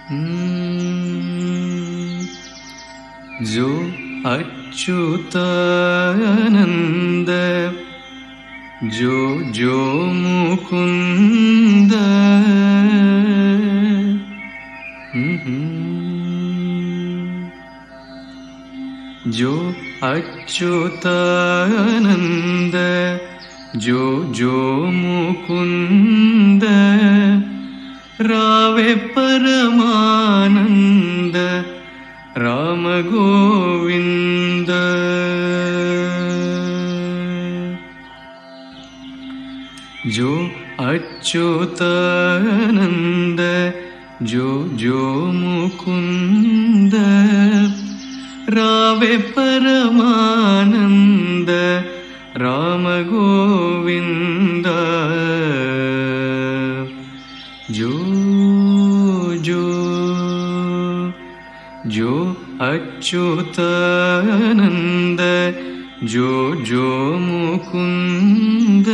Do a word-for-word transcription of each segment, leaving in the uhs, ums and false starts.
जो अच्युतानंद जो जो मुकुंद जो अच्युतानंद जो जो मुकुंद रावे परमानंद राम गोविंद जो अच्युतानंद जो जो मुकुंद रावे परमानंद राम गोविंद जो जो जो अच्युतानंद जो जो मुकुंद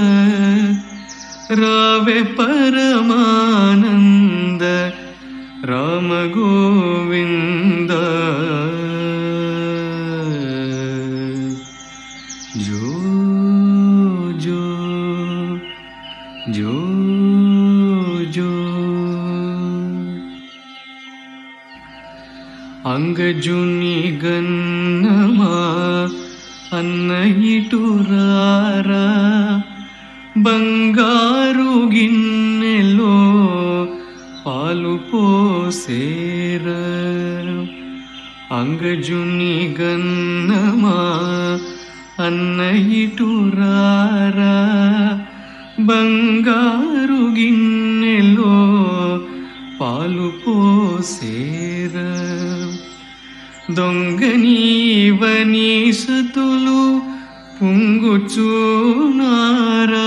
रावे परमानंद राम गोविंद जो जो जो जो अंगजुनी गन्नमा अन्नयिटुरारा बंगारू गिन्नेलो पालु पोसेर अंगजुनी गन्नमा अन्नयिटुरारा बंगारू गिन्नेलो पालु पोसेर दొంగనీవని సతులు పొంగుచునారా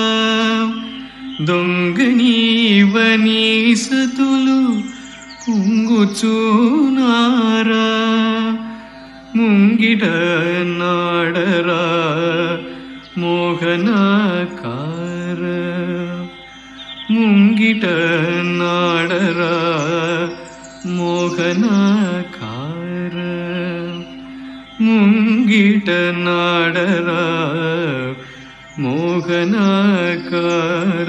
దొంగనీవని సతులు పొంగుచునారా ముంగిట నాడరా మోహనకార ముంగిట నాడరా మోహనకార ముంగిట నాడరా మోహనకార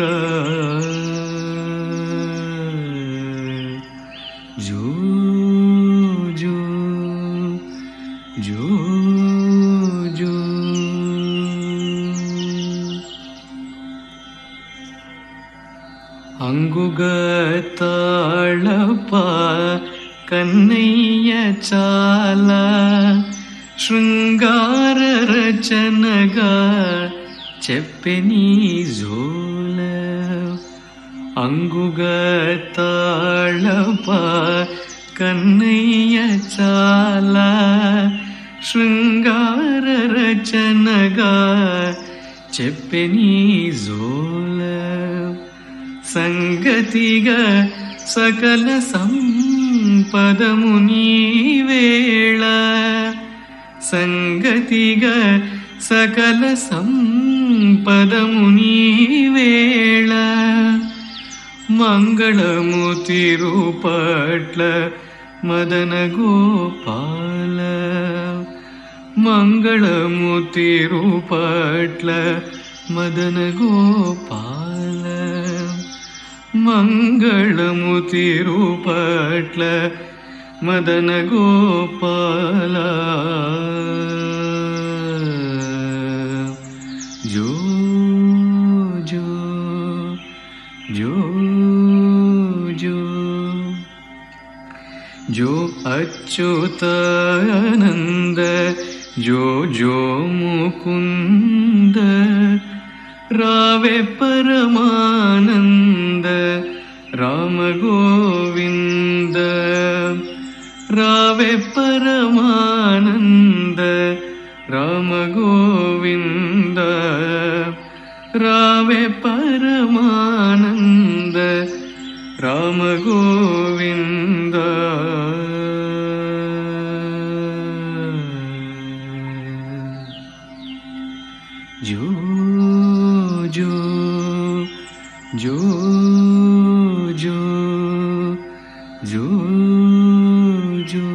జో జో జో జో అంగుగతాళప కన్నయ్య చాలా శృంగార రచనగా చెప్పెని జోల అంగుగతాళప కన్నయ్య చాలా శృంగార రచనగా చెప్పెని జోల సంగతిగా సకల సంపదము నీవేళ సంగతిగా సకల సంపదము నీవేళ మంగళము తిరుపట్ల మదన గోపాల మంగళము తిరుపట్ల మదన గోపాల మంగళము తిరుపట్ల మదన గోపాల జో జో జో జో जो अच्युतानंद जो जो मुकुंद रावे परमानंद राम गोविंद रावे परमानंद राम गोविंद रावे परमानंद राम गोविंद जो जो जो जो जो जो